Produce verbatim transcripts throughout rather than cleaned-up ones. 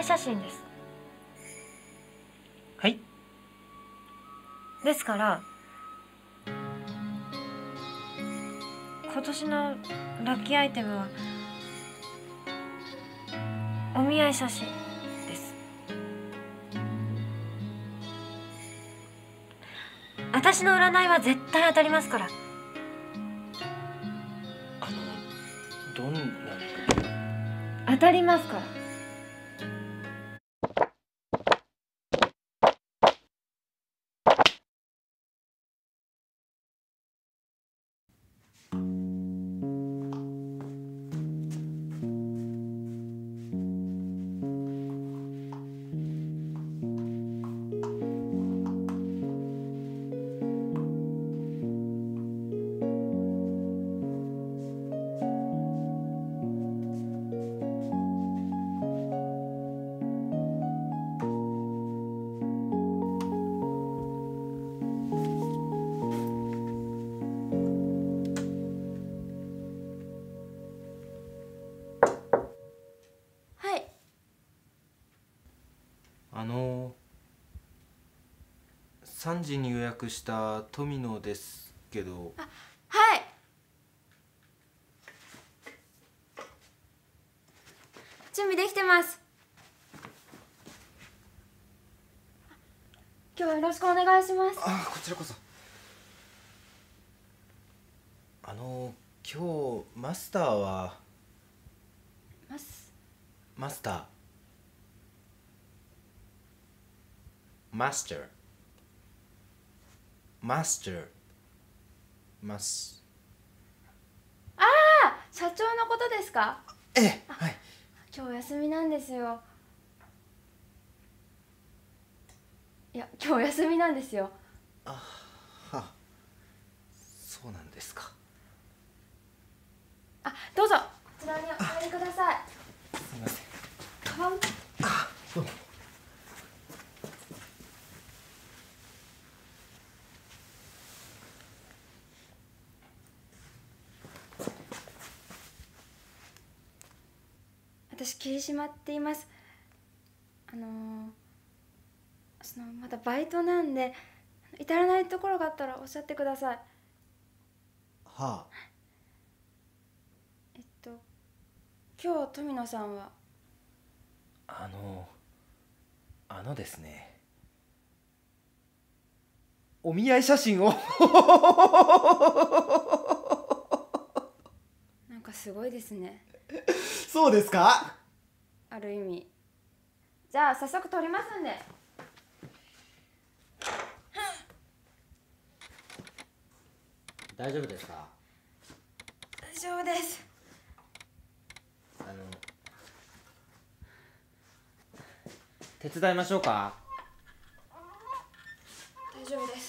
い写真です。 はい。 ですから今年のラッキーアイテムはお見合い写真です。私の占いは絶対当たりますから。 あのどんな当たりますから。 あのさんじに予約した富野ですけど。 あ、はい。準備できてます。今日はよろしくお願いします。 あ、こちらこそ。あの今日マスターはマスマスターマスターマスターマスああ、社長のことですか？ ええ、はい。 今日お休みなんですよ。いや、今日お休みなんですよ。 あは、そうなんですか。 あ、どうぞこちらにお入りください。 すみません。 カバン。 あ、どうも。 私霧島って言います。あのー、そのまだバイトなんで至らないところがあったらおっしゃってください。 はあ。 えっと今日富野さんは？ あのあのですね、お見合い写真をなんかすごいですね。 そうですか？ ある意味。じゃあ早速撮りますんで。 大丈夫ですか？ 大丈夫です。 あの手伝いましょうか？ 大丈夫です。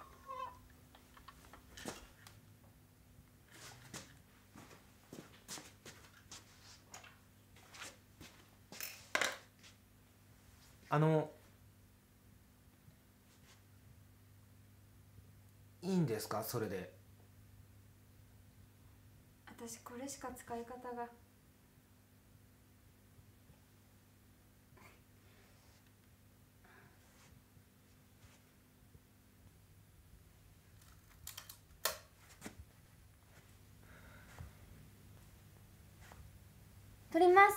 あのいいんですか、それで？ 私これしか使い方が。撮ります。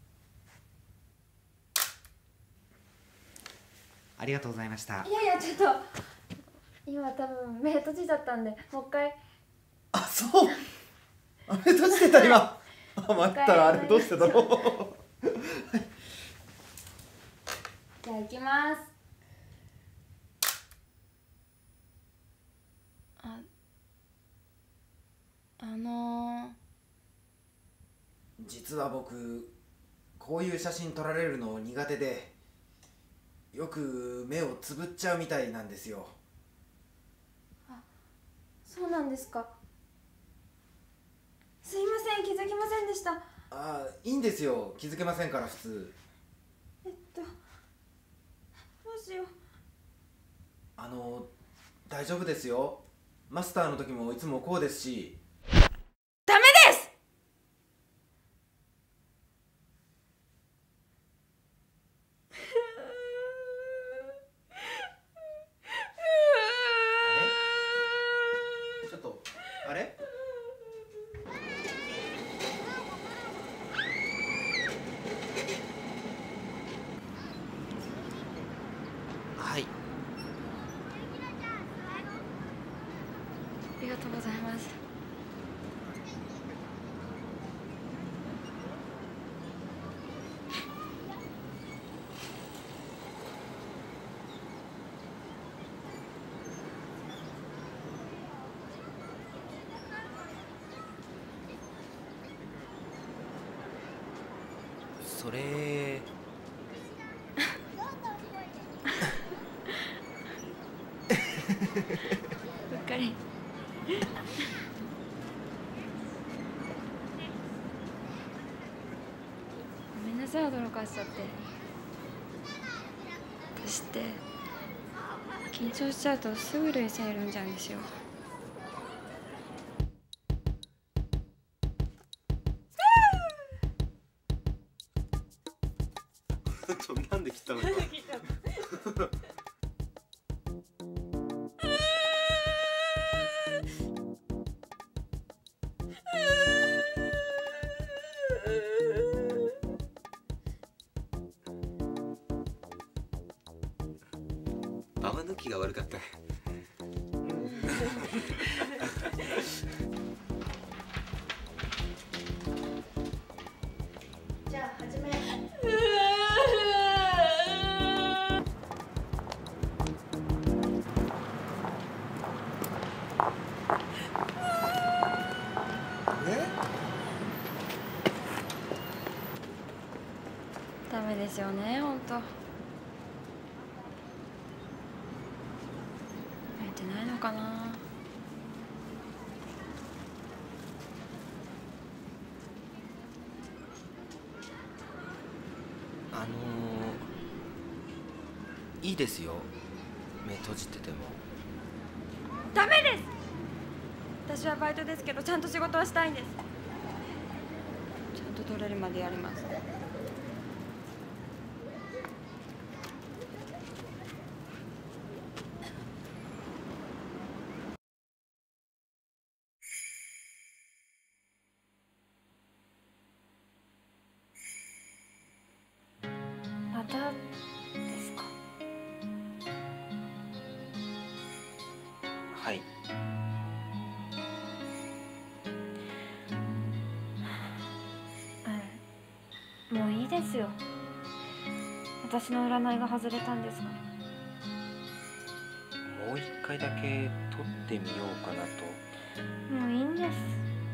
ありがとうございました。 いやいや、ちょっと今多分目閉じちゃったんでもう一回。 あ、そう。あれ閉じてた今。あ、待ったらあれどうしてだろう。 じゃあ行きます。あ、あのー、 実は僕こういう写真撮られるの苦手で、よく目をつぶっちゃうみたいなんですよ。 あ、そうなんですか。すいません、気づきませんでした。 あ、いいんですよ、気づけませんから普通。 えっとどうしよう。 あの大丈夫ですよ。マスターの時もいつもこうですし。 ダメです。 がとうございます。 それうっかりごめんなさい、驚かしちゃって。私って緊張しちゃうとすぐ涙腺緩んじゃうんですよ。 なんで切ったのかババ抜きが悪かった。 じゃあ始め。ダメですよね、本当。向いてないのかな。 あのー、いいですよ、目閉じてても。 ダメです。私はバイトですけど、ちゃんと仕事はしたいんです。ちゃんと取れるまでやります。またですか？ はい。 うん、もういいですよ。私の占いが外れたんですから。 もう一回だけ撮ってみようかなと。 もういいんです。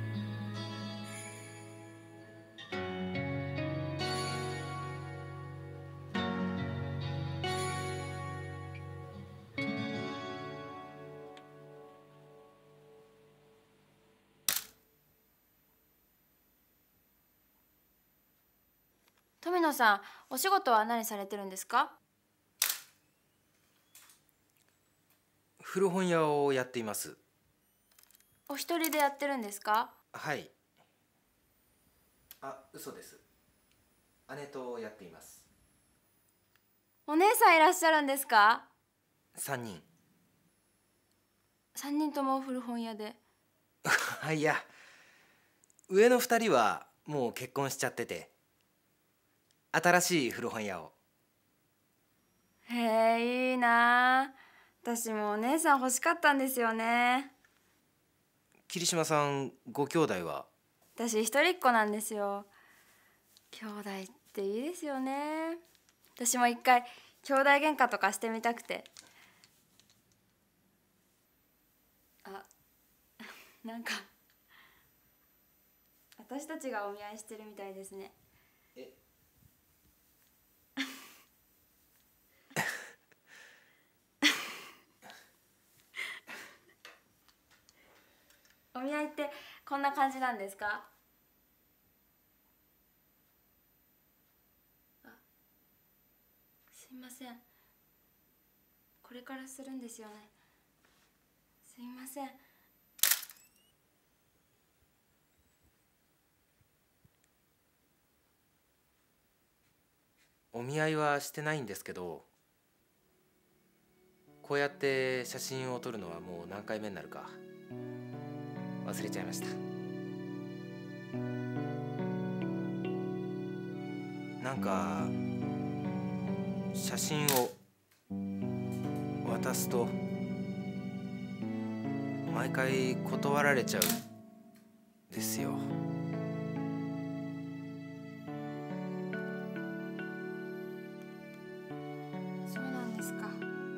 富野さん、お仕事は何されてるんですか？ 古本屋をやっています。 お一人でやってるんですか？ はい。あ、嘘です。姉とやっています。 お姉さんいらっしゃるんですか？ 三人。 三人とも古本屋で。 あ、いや、上の二人はもう結婚しちゃってて、新しい古本屋を。 へえ、いいな。私もお姉さん欲しかったんですよね。 桐島さん、ご兄弟は？ 私一人っ子なんですよ。兄弟っていいですよね。私も一回兄弟喧嘩とかしてみたくて。あ、なんか私たちがお見合いしてるみたいですね。 えお見合いってこんな感じなんですか？あ、すいません。これからするんですよね。すいません。 お見合いはしてないんですけど、こうやって写真を撮るのはもう何回目になるか忘れちゃいました。なんか写真を渡すと毎回断られちゃうんですよ。 そうなんですか。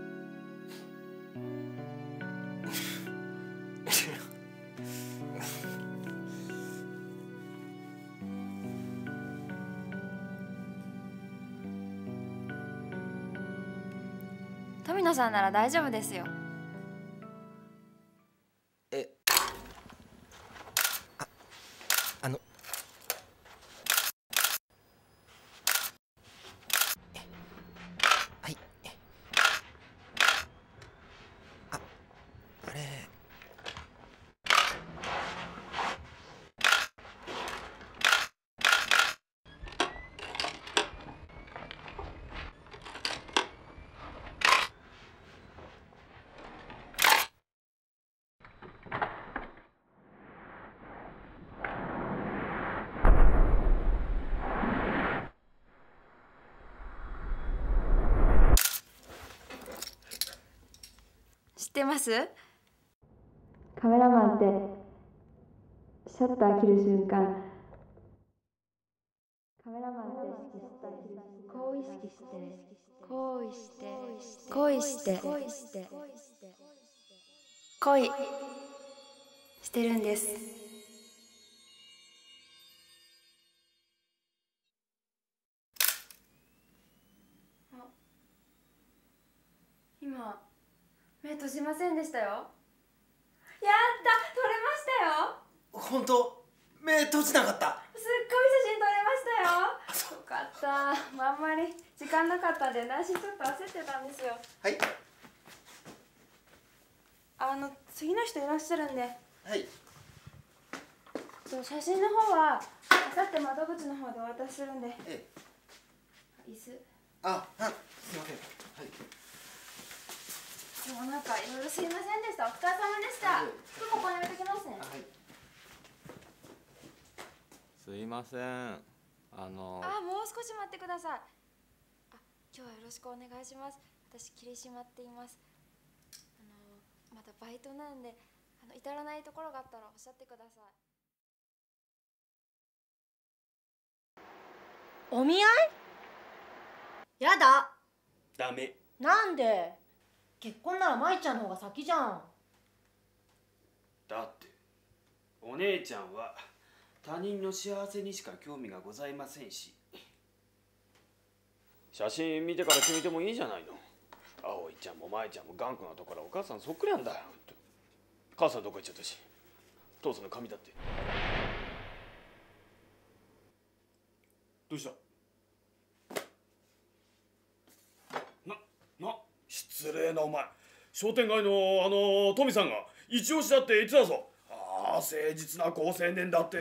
富野さんなら大丈夫ですよ。 え、あ、あのはい、あ、あれ知ってます？カメラマンってシャッター切る瞬間、カメラマンってこう意識してこう意識して恋して恋して恋してるんです。あ、今目閉じませんでしたよ。やった、撮れましたよ。 本当目閉じなかった。 すっごい写真撮れましたよ。よかった。まあ、あんまり時間なかったんで内心ちょっと焦ってたんですよ。 はい。 あの次の人いらっしゃるんで。 はい。 そう、写真の方はあさって窓口の方でお渡しするんで。 ええ。 椅子。 あ、あ、すいません。はい。 でもなんかいろいろすいませんでした。お疲れ様でした。服もここに置いときますね。 はい。 すいません。あのあ、もう少し待ってください。あ、今日はよろしくお願いします。私霧島って言います。あのまだバイトなんで、あの至らないところがあったらおっしゃってください。 お見合い？やだ。 ダメ。 なんで？結婚なら舞ちゃんの方が先じゃん。 だってお姉ちゃんは他人の幸せにしか興味がございませんし、写真見てから決めてもいいじゃないの。葵ちゃんも舞ちゃんも頑固なところお母さんそっくりなんだよ。母さんどこ行っちゃったし、父さんの髪だって。どうした？な、な、失礼なお前。商店街のあのトミさんが一押しだって言ってたぞ。ああ、誠実な好青年だって。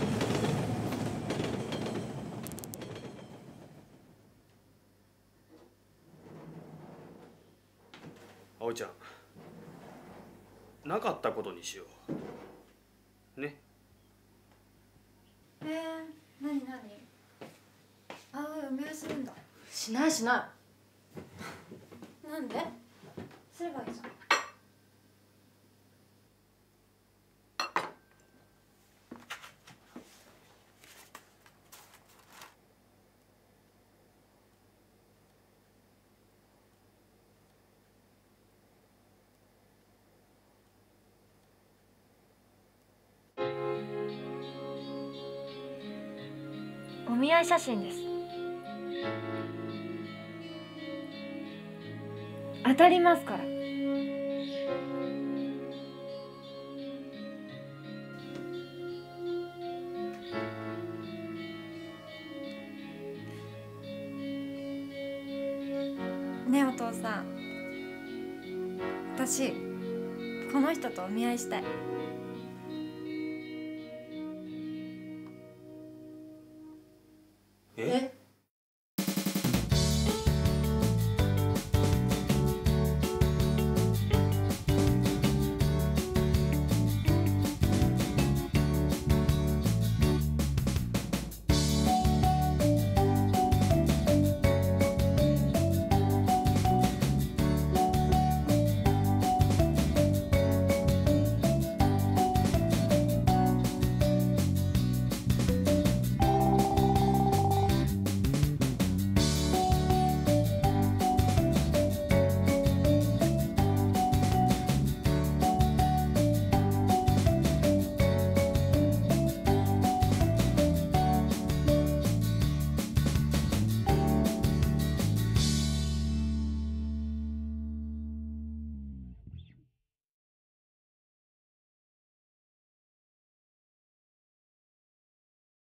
葵ちゃん、なかったことにしようね。 えー、なになに？ああ、お見合いするんだ。 しないしななんで？すればいいじゃん。 お見合い写真です。当たりますから。 ねえお父さん、私この人とお見合いしたい。